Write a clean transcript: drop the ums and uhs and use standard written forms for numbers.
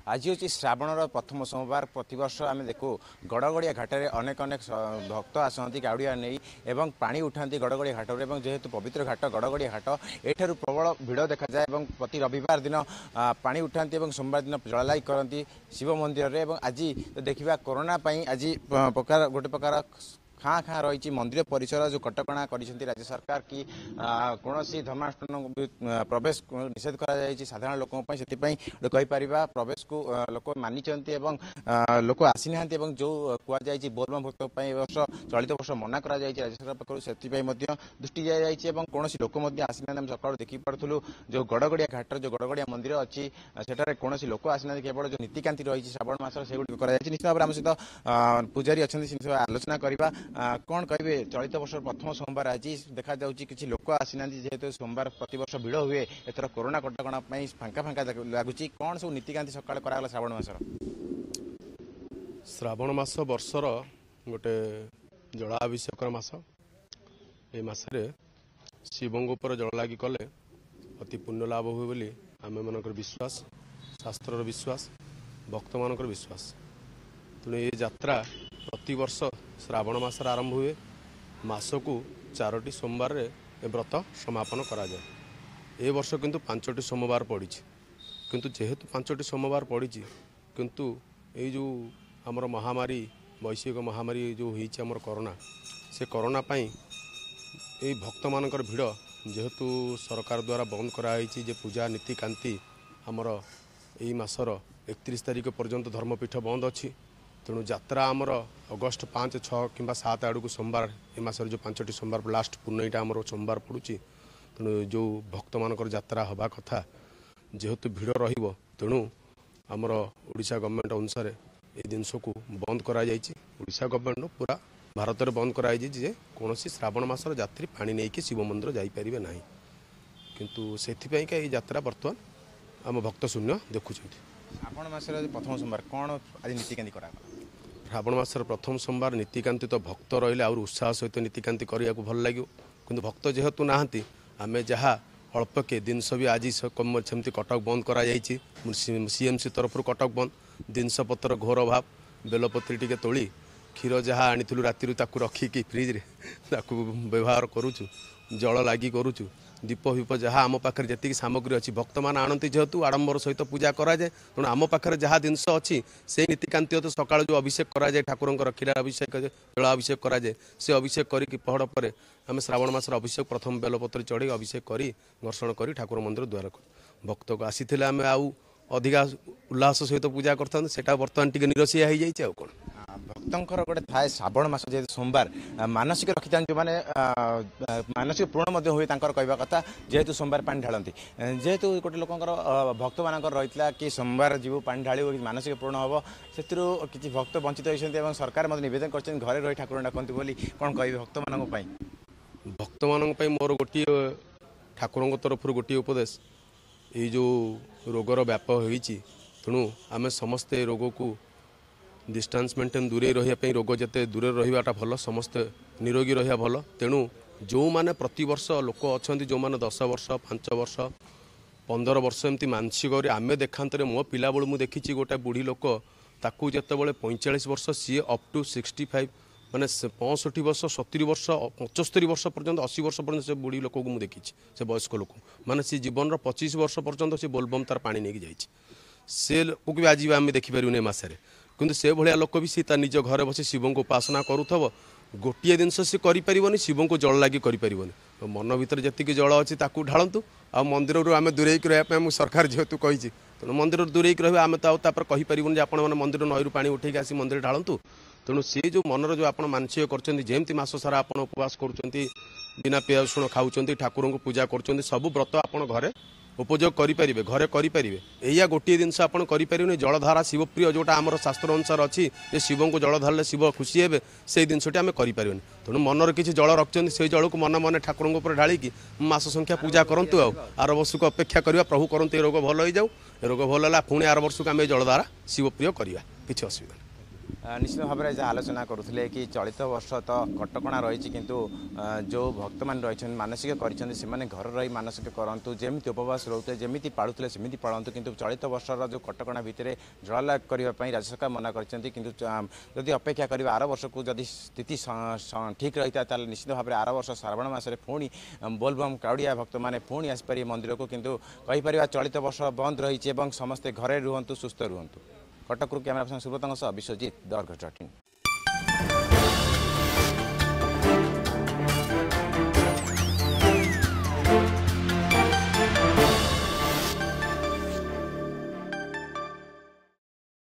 आज हूँ श्रावणर प्रथम सोमवार प्रतिवर्ष आम देखू गड़गड़िया घाटे अनेक अनेक भक्त आसती गाड़िया नहीं एवं पानी उठाती गड़गड़िया घाटर और जेहेतु पवित्र घाट गड़गड़िया घाट एठार प्रबल भिड़ देखा जाए प्रति रविवार दिन पानी उठाती सोमवार दिन जलालाई करती शिव मंदिर में आज देखा कोरोना आज गोटे प्रकार खाँ खाँ रही मंदिर परिसर जो कटकणा कर राज्य सरकार कि कौन धर्मानुष्ठान प्रवेश निषेध कर साधारण लोक कहीपर प्रवेश को लोक मानी लोक आसी ना जो कहुई बोलबम भक्त वर्ष चलित वर्ष मना कर राज्य सरकार पक्ष से दृष्टि दिखाई कौन लोक आसी ना सका देखी पार्थलु जो गड़गड़िया घाटर जो गड़गड़िया मंदिर अच्छी सेठारे कौन लोक आसी ना केवल जो नीतिकांति रही श्रावण मास से निश्चित भाव आम सहित पूजारी अच्छा आलोचना करवा कौन कहे चलित वर्ष प्रथम सोमवार आज देखा कि लोक आसीना जेहेतु सोमवार प्रतिवर्ष भिड़ हुए एथर कोरोना कटकणा फांका फांका लगुच कौन सब नीतिकांति सकाल कराला श्रावण मास वर्षर गोटे जलाभिषेक मास ए मासरे शिवंग उपर जल लगी कले अति पुण्य लाभ हुए बोली आम मनकर विश्वास शास्त्र विश्वास भक्त मानकर विश्वास तेणु ये यात्रा प्रतिवर्ष श्रावण मास आरंभ हुए मासकू 4टी सोमवार रे व्रत समापन करा जाए ए वर्ष किंतु 5टी सोमवार पड़ी किंतु जेहेतु 5टी सोमवार पड़ी किंतु ये जो आमर महामारी वैश्विक महामारी जो होती आमर कोरोना से कोरोना पाई ये भक्त मानकर भिड़ जेहेतु सरकार द्वारा बंद कराई जे पूजा नीतिकांति आमर यही मासर 31 तारिख पर्यंत धर्मपीठ बंद अच्छी तेणु यात्रा आमर अगस्ट 5, 6 कि 7 आड़ को सोमवार ए मासर जो 5टी सोमवार लास्ट पूर्णईटा आमर सोमवार पड़ुची तेणु जो भक्त मानकर यात्रा हवा कथा जेहेतु भिड़ रहिबो तेणु आमर ओडिशा गवर्नमेंट अनुसार ए जिनस को बंद करा जायछि ओडिशा गवर्नमेंट पूरा भारत में बंद कराई जे कौन श्रावण मासर यात्री पानी नहीं कि शिव मंदिर जापारे ना किंतु से यात्रा बर्तमान आम भक्त शून्य देखुं श्रावण मासर प्रथम सोमवार कौन आज नीतिकांति करा श्रावण मासर प्रथम सोमवार नीतिकांति तो भक्त रही और उत्साह सहित नीतिकांति करने को भल लगे कि भक्त जेहेतु नहांती आमे जहाँ अल्प के जिनस भी आज सेमती कटक बंद करा सीएमसी तरफ कटक बंद जिनस पत्र घोर अभाव बेलपत्री टी तोली क्षीर जहाँ आनी राति रखिकी फ्रिज रे व्यवहार करुचु जल लगी करुचु दीप हिप जहाँ आम पाखे जी सामग्री अच्छी भक्त मान आणती जेहेतु आडंबर सहित पूजा कराए तेणु आम पाखे जहाँ जिनस अच्छी से नीतिकांति तो सकाल जो अभिषेक कराए ठाकुर क्षीर अभिषेक जलाभिषेक कराए से अभिषेक करके पहड़ पर आम श्रावण मासर अभिषेक प्रथम बेलपत्र चढ़ी अभिषेक कर घर्षण कर ठाकुर मंदिर द्वार भक्त को आसी आम आउ अधिका उल्लास सहित पूजा करता बर्तमान टी निरसिया हो जाए कौन भक्तर गोटे थाए श्रावण मास जेहेतु सोमवार मानसिक रखी था जो मैंने मानसिक पूर्ण हुए कहवा कथा जेहेतु सोमवार पानी ढालती जेहेतु गोटे लोकर भक्त मान रही कि सोमवार जीव पानी ढाल मानसिक पूर्ण हम से किसी भक्त वंचित होती सरकार नवेदन कर घरे रही ठाकुर डाकती बोली कौन कहे भक्त मान मोर गोटे ठाकुर तरफ गोटे उपदेश ये जो रोगर व्याप होती तेणु आम समस्ते रोग को डिस्टेंस मेंटेन दूरे रही रोग जिते दूर रहा भल समस्ते निरोगी रहा भल तेणु जो माने प्रति वर्ष लोक अच्छा जो माने 10 वर्ष 5 वर्ष 15 वर्ष एमती मानसिक आमे देखांतरे मो पिला बेलू मुझे देखी गोटे बुढ़ी लोक ताकू जिते 45 वर्ष सी अप टू 65 माने 65 वर्ष 70 वर्ष 75 वर्ष पर्यंत 80 वर्ष पर्यंत से बुढ़ी लोक को मुझे देखी से वयस्क लोक माने सी जीवन 25 वर्ष पर्यंत से बोलबम तार पानी नहीं जाइए से लोक भी आज आम देखिपारे मसरे किंतु से भाया लोक भी सी निज घर बस शिव को उपासना करूथब गोटे जिनस सी कर शिव को जल लगी कर मन भर जी जल अच्छी ढालतु आ मंदिर आम दूरेक रहा सरकार जेहेतु कही तेणु मंदिर दूरेक रहा आम तो कहीपर आप मंदिर नईरू पा उठे आसी मंदिर ढालतु तेणु सी जो मनर जो आप मानसिक करमती मस सारा आप उपवास कर बिना पिया रसुण खाऊँ ठाकुर को पूजा कर सब व्रत आप घरे उपयोग करें घरे करें या गोटे जिनस आप करें जलधारा शिवप्रिय जोटा आम शास्त्र अनुसार अच्छी शिव को जल धारे शिव खुशी हे से जिनटी आम करें तेणु मनर किसी जल रखिंट से जल को मन मन ठाकुर ढालिकी मास संख्या पूजा करूँ आर वर्ष को अपेक्षा करवा प्रभु करते रोग भल हो जाऊ रोग भल है पुणी आर वर्ष को आम जलधारा शिवप्रिय करवा किसी असुविधा निश्चित भाव में जहाँ आलोचना करुले कि चलित वर्ष तो कटकणा रही किंतु जो भक्त मान रही मानसिक कर घर रही मानसिक करूँ जमी उपवास रोते जमी पाड़ुले सेमती पालतु किंतु चलित वर्षर जो कटकणा भितर जलालाप करने राज्य सरकार मना करदी अपेक्षा कर आर वर्ष को जदि स्थिति ठीक रही था निश्चित भाव में आर वर्ष श्रावण मसरे पुणी बोलबम काउड़िया भक्त मैंने पुणी आसपारे मंदिर को किंतु कहीपर चलित वर्ष बंद रही समस्ते घरे रुहतु सुस्थ रुहतु। कटकरू कैमरा पर्सन सुब्रतଙ୍କ सह विश्वजीत द अर्गस.in।